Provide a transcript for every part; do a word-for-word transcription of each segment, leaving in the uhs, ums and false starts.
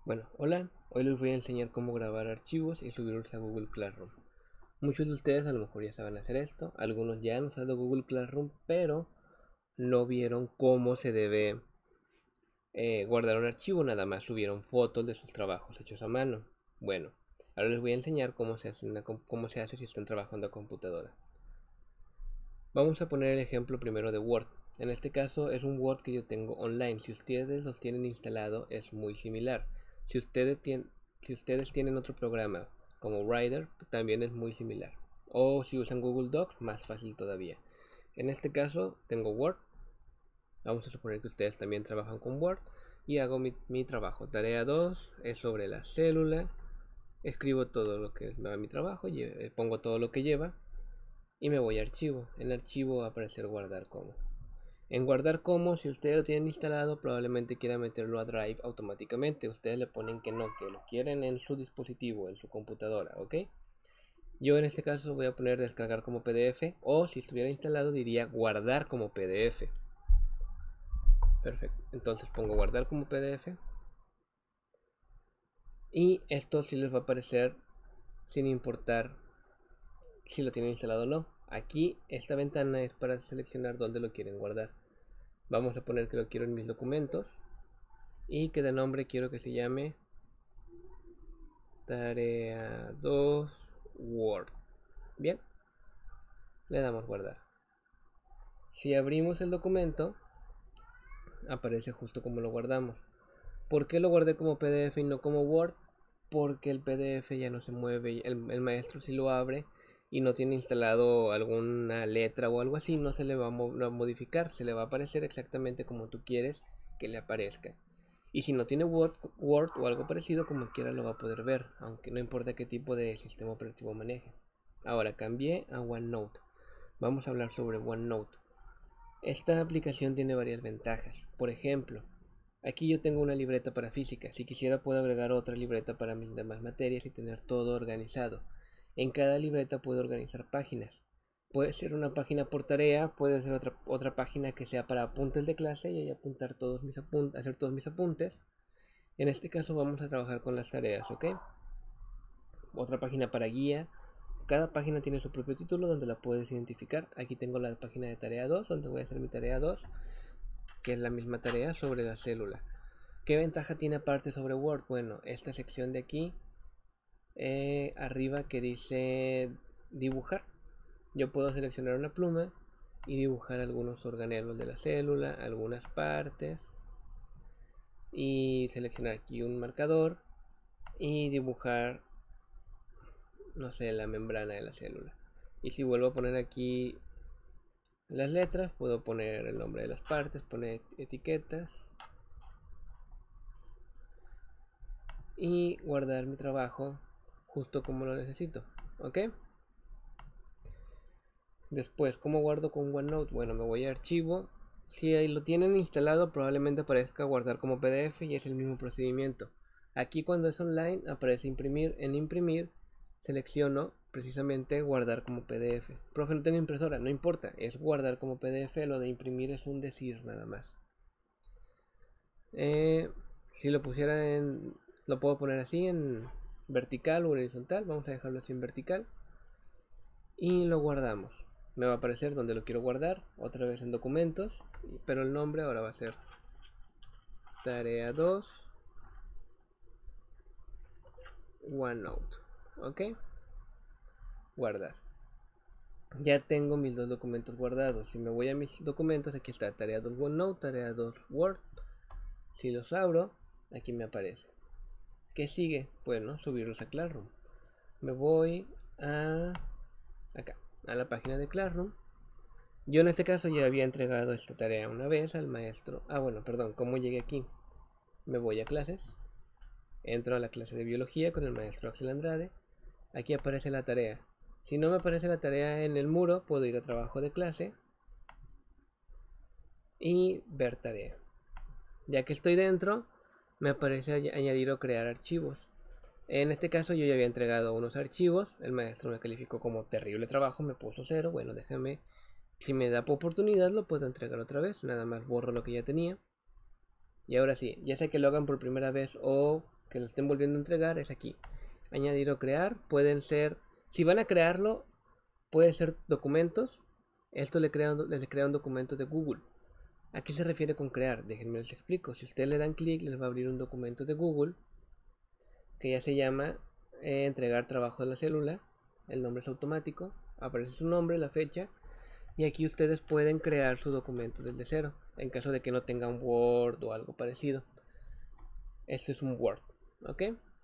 Bueno, hola, hoy les voy a enseñar cómo grabar archivos y subirlos a Google Classroom. Muchos de ustedes a lo mejor ya saben hacer esto, algunos ya han usado Google Classroom, pero no vieron cómo se debe eh, guardar un archivo, nada más subieron fotos de sus trabajos hechos a mano. Bueno, ahora les voy a enseñar cómo se hace, una, cómo se hace si están trabajando a computadora. Vamos a poner el ejemplo primero de Word. En este caso es un Word que yo tengo online. Si ustedes los tienen instalado es muy similar. Si ustedes, tienen, si ustedes tienen otro programa como Writer, también es muy similar. O si usan Google Docs, más fácil todavía. En este caso tengo Word. Vamos a suponer que ustedes también trabajan con Word. Y hago mi, mi trabajo. Tarea dos es sobre la célula. Escribo todo lo que es mi trabajo. Pongo todo lo que lleva. Y me voy a archivo. En archivo va a aparecer guardar como. En guardar como, si ustedes lo tienen instalado, probablemente quieran meterlo a Drive automáticamente. Ustedes le ponen que no, que lo quieren en su dispositivo, en su computadora, ¿ok? Yo en este caso voy a poner descargar como P D F, o si estuviera instalado diría guardar como P D F. Perfecto, entonces pongo guardar como P D F. Y esto sí les va a aparecer sin importar si lo tienen instalado o no. Aquí esta ventana es para seleccionar dónde lo quieren guardar. Vamos a poner que lo quiero en mis documentos y que de nombre quiero que se llame tarea dos Word. Bien, le damos guardar. Si abrimos el documento, aparece justo como lo guardamos. ¿Por qué lo guardé como P D F y no como Word? Porque el P D F ya no se mueve. El, el maestro si lo abre y no tiene instalado alguna letra o algo así, no se le va a, mo a modificar, se le va a aparecer exactamente como tú quieres que le aparezca. Y si no tiene Word, Word o algo parecido, como quiera lo va a poder ver, aunque no importa qué tipo de sistema operativo maneje. Ahora cambié a OneNote. Vamos a hablar sobre OneNote. Esta aplicación tiene varias ventajas. Por ejemplo, aquí yo tengo una libreta para física. Si quisiera puedo agregar otra libreta para mis demás materias y tener todo organizado. En cada libreta puedo organizar páginas. Puede ser una página por tarea, puede ser otra, otra página que sea para apuntes de clase y ahí apuntar todos mis apuntes, hacer todos mis apuntes. En este caso vamos a trabajar con las tareas, ¿ok? Otra página para guía. Cada página tiene su propio título donde la puedes identificar. Aquí tengo la página de tarea dos, donde voy a hacer mi tarea dos, que es la misma tarea sobre la célula. ¿Qué ventaja tiene aparte sobre Word? Bueno, esta sección de aquí, eh, arriba que dice dibujar. Yo puedo seleccionar una pluma y dibujar algunos organelos de la célula, algunas partes. Y seleccionar aquí un marcador y dibujar, no sé, la membrana de la célula. Y si vuelvo a poner aquí las letras, puedo poner el nombre de las partes, poner etiquetas y guardar mi trabajo justo como lo necesito, ¿ok? Después, ¿cómo guardo con OneNote? Bueno, me voy a archivo. Si ahí lo tienen instalado, probablemente aparezca guardar como P D F y es el mismo procedimiento. Aquí cuando es online aparece imprimir. En imprimir selecciono precisamente guardar como P D F. Profe, no tengo impresora, no importa, es guardar como P D F. Lo de imprimir es un decir nada más. Eh, si lo pusiera en, lo puedo poner así en vertical o horizontal. Vamos a dejarlo así en vertical y lo guardamos. Me va a aparecer donde lo quiero guardar, otra vez en documentos, pero el nombre ahora va a ser tarea dos OneNote. Ok, guardar. Ya tengo mis dos documentos guardados. Si me voy a mis documentos, aquí está tarea dos OneNote, tarea dos Word. Si los abro, aquí me aparece. ¿Qué sigue? Bueno, subirlos a Classroom. Me voy a acá, a la página de Classroom. Yo en este caso ya había entregado esta tarea una vez al maestro. Ah, bueno, perdón, ¿cómo llegué aquí? Me voy a clases, entro a la clase de biología con el maestro Axel Andrade. Aquí aparece la tarea. Si no me aparece la tarea en el muro, puedo ir a trabajo de clase y ver tarea. Ya que estoy dentro, me aparece añadir o crear archivos. En este caso yo ya había entregado unos archivos. El maestro me calificó como terrible trabajo, me puso cero. Bueno, déjame, si me da oportunidad lo puedo entregar otra vez. Nada más borro lo que ya tenía. Y ahora sí, ya sea que lo hagan por primera vez o que lo estén volviendo a entregar es aquí. Añadir o crear, pueden ser, si van a crearlo, pueden ser documentos. Esto le crea, les crea un documento de Google. ¿A qué se refiere con crear? Déjenme les explico. Si ustedes le dan clic, les va a abrir un documento de Google que ya se llama eh, entregar trabajo de la célula. El nombre es automático, aparece su nombre, la fecha, y aquí ustedes pueden crear su documento desde cero, en caso de que no tengan Word o algo parecido. Este es un Word, ¿ok?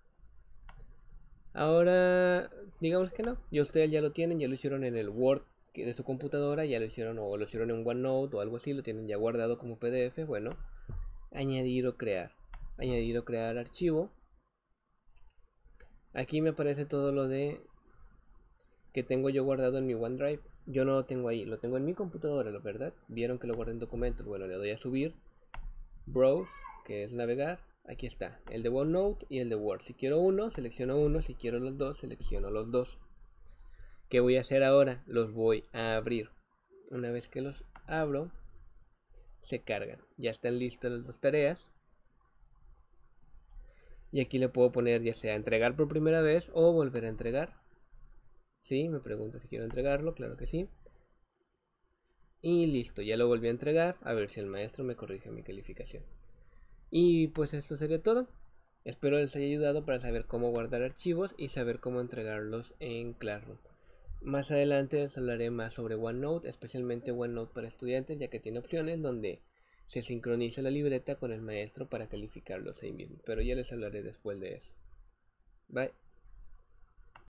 Ahora, digamos que no, ya ustedes ya lo tienen, ya lo hicieron en el Word de su computadora, ya lo hicieron o lo hicieron en OneNote o algo así, lo tienen ya guardado como P D F. Bueno, añadir o crear, añadir o crear archivo. Aquí me aparece todo lo de que tengo yo guardado en mi OneDrive. Yo no lo tengo ahí, lo tengo en mi computadora, la verdad. Vieron que lo guardé en documentos. Bueno, le doy a subir, browse, que es navegar. Aquí está, el de OneNote y el de Word. Si quiero uno, selecciono uno. Si quiero los dos, selecciono los dos. ¿Qué voy a hacer ahora? Los voy a abrir. Una vez que los abro, se cargan. Ya están listas las dos tareas. Y aquí le puedo poner ya sea entregar por primera vez o volver a entregar. Sí, me pregunta si quiero entregarlo, claro que sí. Y listo, ya lo volví a entregar. A ver si el maestro me corrige mi calificación. Y pues esto sería todo. Espero les haya ayudado para saber cómo guardar archivos y saber cómo entregarlos en Classroom. Más adelante les hablaré más sobre OneNote, especialmente OneNote para estudiantes, ya que tiene opciones donde se sincroniza la libreta con el maestro para calificarlos ahí mismo. Pero ya les hablaré después de eso. Bye.